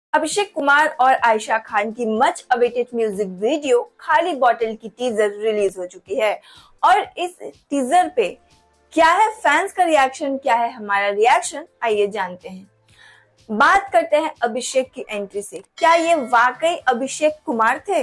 अभिषेक कुमार और आयशा खान की much awaited music video खाली बॉटल की टीजर रिलीज हो चुकी है। और इस टीजर पे क्या है फैंस का रिएक्शन, क्या है हमारा रिएक्शन, आइए जानते हैं। बात करते हैं अभिषेक की एंट्री से। क्या ये वाकई अभिषेक कुमार थे?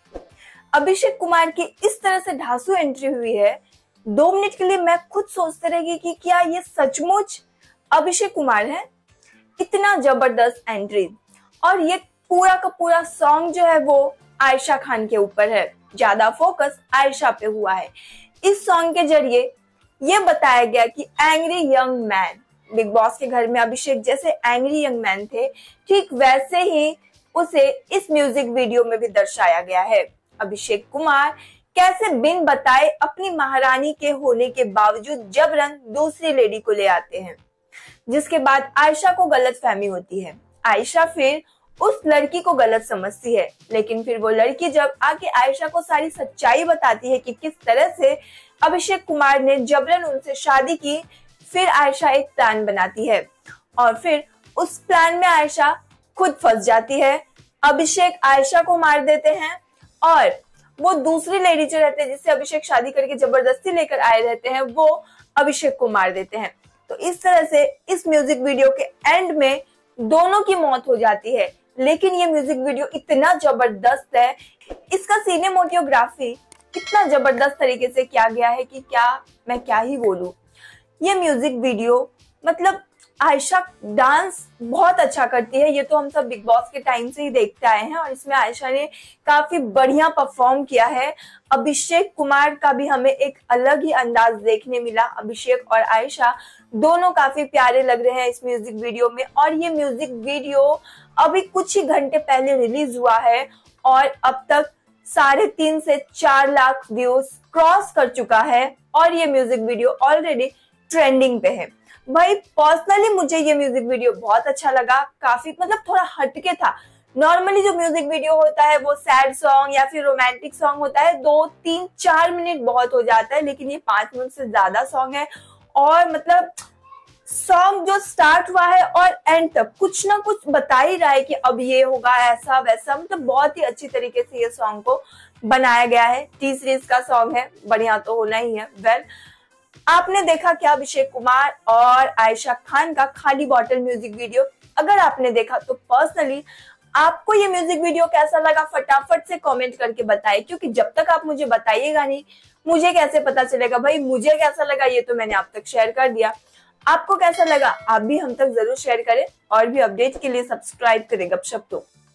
अभिषेक कुमार की इस तरह से ढांसू एंट्री हुई है, 2 मिनट के लिए मैं खुद सोचते रही कि क्या ये सचमुच अभिषेक कुमार है। इतना जबरदस्त एंट्री, और ये पूरा का पूरा सॉन्ग जो है वो आयशा खान के ऊपर है, ज्यादा फोकस आयशा पे हुआ है। इस सॉन्ग के जरिए ये बताया गया कि angry young man, Bigg Boss के घर में अभिषेक जैसे एंग्री यंग मैन थे, ठीक वैसे ही उसे इस म्यूजिक वीडियो में भी दर्शाया गया है। अभिषेक कुमार कैसे बिन बताए अपनी महारानी के होने के बावजूद जबरन दूसरी लेडी को ले आते हैं, जिसके बाद आयशा को गलतफहमी होती है। आयशा फिर उस लड़की को गलत समझती है, लेकिन फिर वो लड़की जब आके आयशा को सारी सच्चाई बताती है कि किस तरह से अभिषेक कुमार ने जबरन उनसे शादी की, फिर आयशा एक प्लान बनाती है और फिर उस प्लान में आयशा खुद फंस जाती है। अभिषेक आयशा को मार देते हैं और वो दूसरी लेडी जो रहते हैं, जिससे अभिषेक शादी करके जबरदस्ती लेकर आए रहते हैं, वो अभिषेक को मार देते हैं। तो इस तरह से इस म्यूजिक वीडियो के एंड में दोनों की मौत हो जाती है। लेकिन ये म्यूजिक वीडियो इतना जबरदस्त है, इसका सिनेमैटोग्राफी इतना जबरदस्त तरीके से किया गया है कि मैं क्या ही बोलूं। ये म्यूजिक वीडियो मतलब आयशा डांस बहुत अच्छा करती है, ये तो हम सब बिग बॉस के टाइम से ही देखते आए हैं और इसमें आयशा ने काफी बढ़िया परफॉर्म किया है। अभिषेक कुमार का भी हमें एक अलग ही अंदाज देखने मिला। अभिषेक और आयशा दोनों काफी प्यारे लग रहे हैं इस म्यूजिक वीडियो में, और ये म्यूजिक वीडियो अभी कुछ ही घंटे पहले रिलीज हुआ है और अब तक 3.5 से 4 लाख व्यूज क्रॉस कर चुका है और ये म्यूजिक वीडियो ऑलरेडी ट्रेंडिंग पे है। भाई पर्सनली मुझे ये म्यूजिक वीडियो बहुत अच्छा लगा, काफी मतलब थोड़ा हटके था। नॉर्मली जो म्यूजिक वीडियो होता है वो सैड सॉन्ग या फिर रोमांटिक सॉन्ग होता है, 2, 3, 4 मिनट बहुत हो जाता है, लेकिन ये 5 मिनट से ज्यादा सॉन्ग है। और मतलब सॉन्ग जो स्टार्ट हुआ है और एंड तक कुछ ना कुछ बता ही रहा है कि अब ये होगा, ऐसा वैसा, मतलब बहुत ही अच्छी तरीके से ये सॉन्ग को बनाया गया है। टी सीरीज का सॉन्ग है, बढ़िया तो होना ही है। वेल, आपने देखा क्या अभिषेक कुमार और आयशा खान का खाली बॉटल म्यूजिक वीडियो? अगर आपने देखा तो पर्सनली आपको ये म्यूजिक वीडियो कैसा लगा फटाफट से कमेंट करके बताइए, क्योंकि जब तक आप मुझे बताइएगा नहीं, मुझे कैसे पता चलेगा भाई मुझे कैसा लगा। ये तो मैंने आप तक शेयर कर दिया, आपको कैसा लगा आप भी हम तक जरूर शेयर करें, और भी अपडेट के लिए सब्सक्राइब करें गपशप तो।